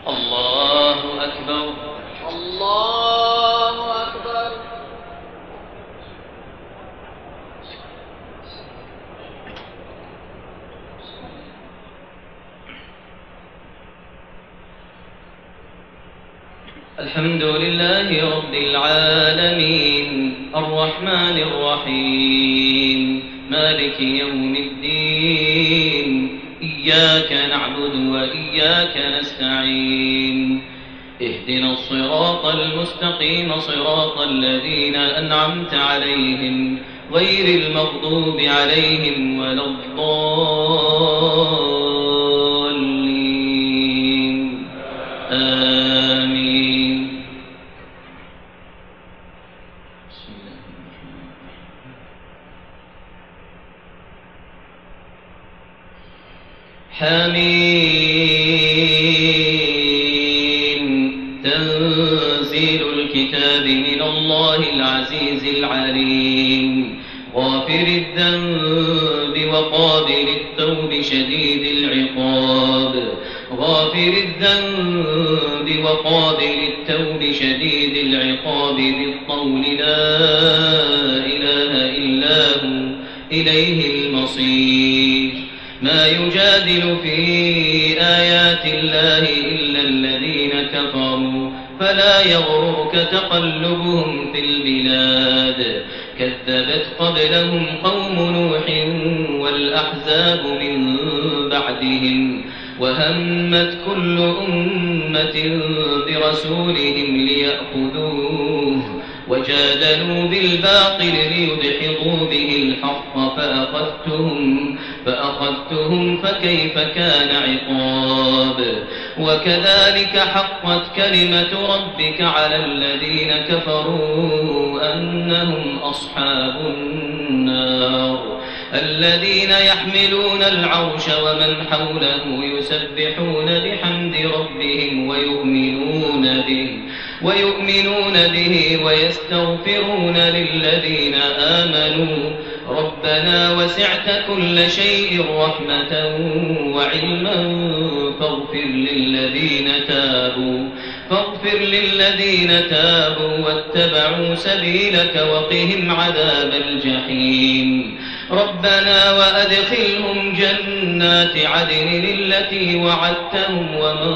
الله أكبر. الله أكبر. الحمد لله رب العالمين الرحمن الرحيم مالك يوم الدين إياك نعبد وإياك نستعين اهدنا الصراط المستقيم صراط الذين أنعمت عليهم غير المغضوب عليهم ولا الضالين آمين. حميم تنزيل الكتاب من الله العزيز العليم غافر الذنب وقابل التوب شديد العقاب غافر الذنب وقابل التوب شديد العقاب بالقول لا إله إلا هو إليه المصير. ما يجادل في آيات الله إلا الذين كفروا فلا يغررك تقلبهم في البلاد كذبت قبلهم قوم نوح والأحزاب من بعدهم وهمت كل أمة برسولهم ليأخذوه وجادلوا بالباطل ليدحضوا به الحق فأخذتهم فكيف كان عقاب. وكذلك حقت كلمة ربك على الذين كفروا أنهم أصحاب النار الذين يحملون العرش ومن حوله يسبحون بحمد ربهم ويؤمنون به ويستغفرون للذين آمنوا ربنا وسعت كل شيء رحمة وعلما فاغفر للذين تابوا واتبعوا سبيلك وقهم عذاب الجحيم. ربنا وأدخلهم جنات عدن التي وعدتهم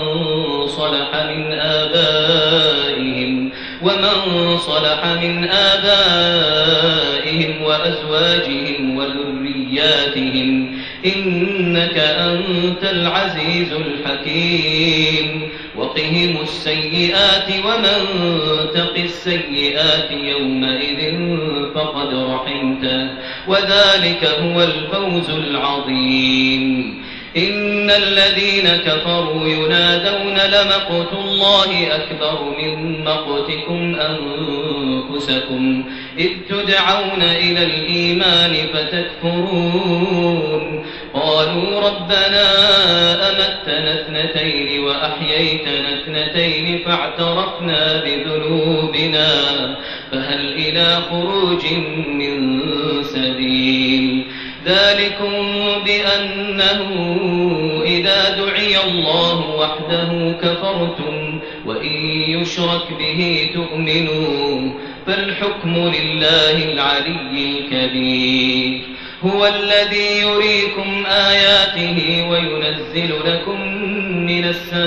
ومن صلح من آبائهم وأزواجهم وذرياتهم إنك أنت العزيز الحكيم. وقهم السيئات ومن تق السيئات يومئذ فقد رحمته وذلك هو الفوز العظيم. إن الذين كفروا ينادون لمقت الله أكبر من مقتكم أنفسكم إذ تدعون إلى الإيمان فتكفرون قالوا ربنا أمتنا اثنتين وأحييتنا اثنتين فاعترفنا بذنوبنا فهل إلى خروج من سبيل. ذلكم بأنه إذا دعي الله وحده كفرتم وإن يشرك به تؤمنوا فالحكم لله العلي الكبير. هو الذي يريكم آياته وينزل لكم من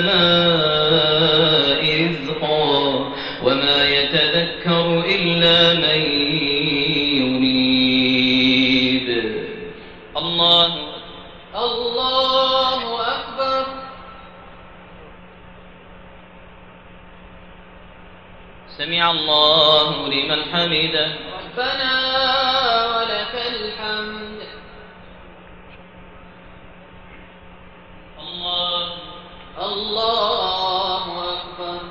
السماء رزقا وما يتذكر إلا من ينيب. الله أكبر. سمع الله لمن حمده. ربنا ولك الحمد. الله أكبر.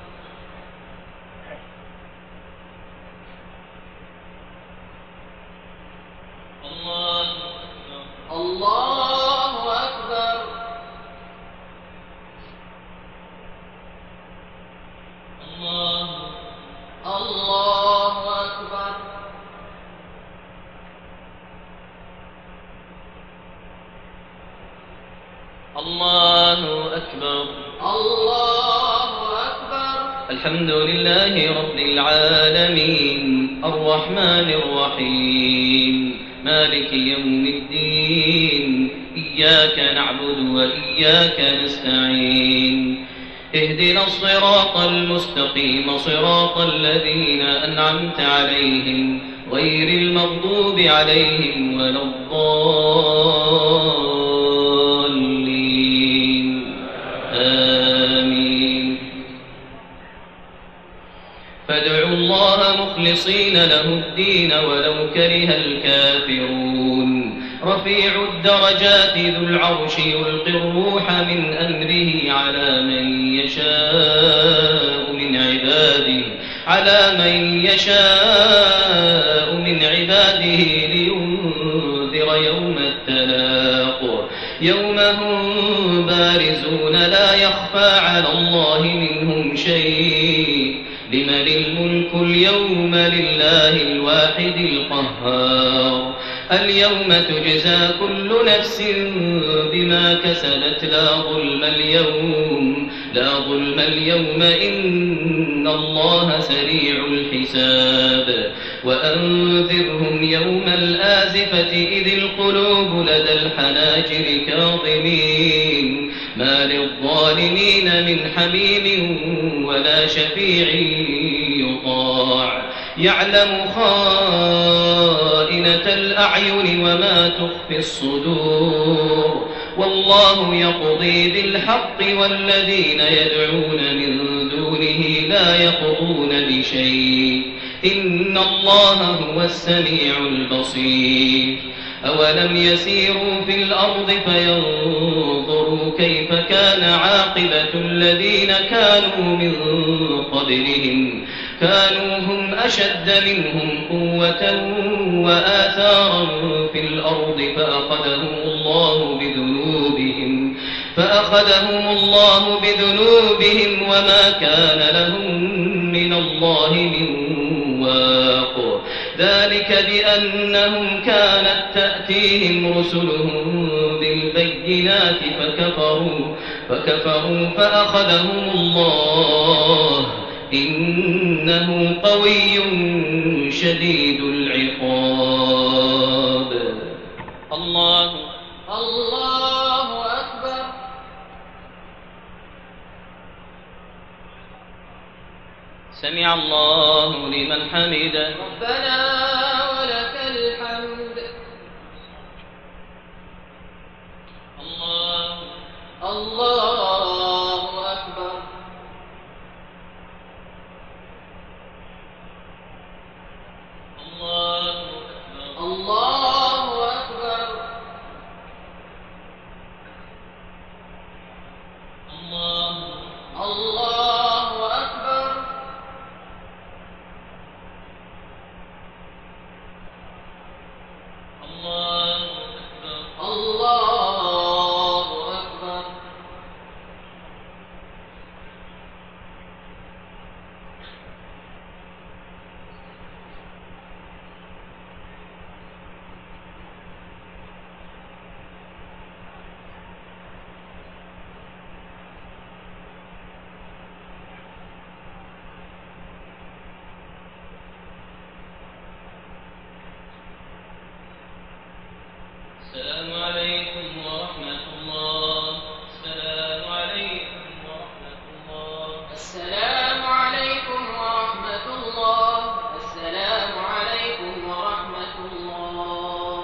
الله أكبر. الله أكبر. الحمد لله رب العالمين الرحمن الرحيم مالك يوم الدين إياك نعبد وإياك نستعين اهدنا الصراط المستقيم صراط الذين أنعمت عليهم غير المغضوب عليهم ولا الضالين آمين فادعوا الله مخلصين له الدين ولو كره الكافرون رفيع الدرجات ذو العرش يلقي الروح من أمره على من يشاء من عباده لينذر يوم التلاق يوم هم بارزون لا يخفى على الله منهم شيء لمن الملك اليوم لله الواحد القهار اليوم تجزى كل نفس بما كسبت لا ظلم اليوم إن الله سريع الحساب وأنذرهم يوم الآزفة إذ القلوب لدى الحناجر كاظمين ما للظالمين من حميم ولا شفيع يطاع يعلم خائنة الأعين وما تخفي الصدور والله يقضي بالحق والذين يدعون من دونه لا يقضون بشيء إن الله هو السميع البصير أولم يسيروا في الأرض فينظروا كيف كان عاقبة الذين كانوا من قبلهم كانوا هم أشد منهم قوة وآثارا في الأرض فأخذهم الله بذنوبهم وما كان لهم من الله من واق ذلك بأنهم كانت تأتيهم رسلهم بالبينات فكفروا فأخذهم الله إنه قوي شديد العقاب الله أكبر سمع الله لمن حمده ربنا ولك الحمد الله أكبر الله أكبر الله أكبر الله أكبر السلام عليكم ورحمة الله السلام عليكم ورحمة الله السلام عليكم ورحمة الله السلام عليكم ورحمة الله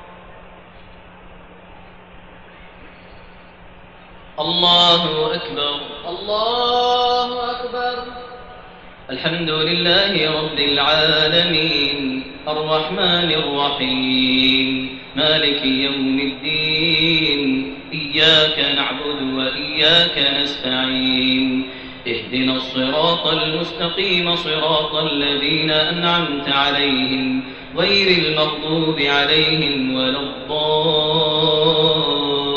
الله أكبر الله أكبر الحمد لله رب العالمين الرحمن الرحيم مالك يوم الدين إياك نعبد وإياك نستعين اهدنا الصراط المستقيم صراط الذين أنعمت عليهم غير المغضوب عليهم ولا الضالين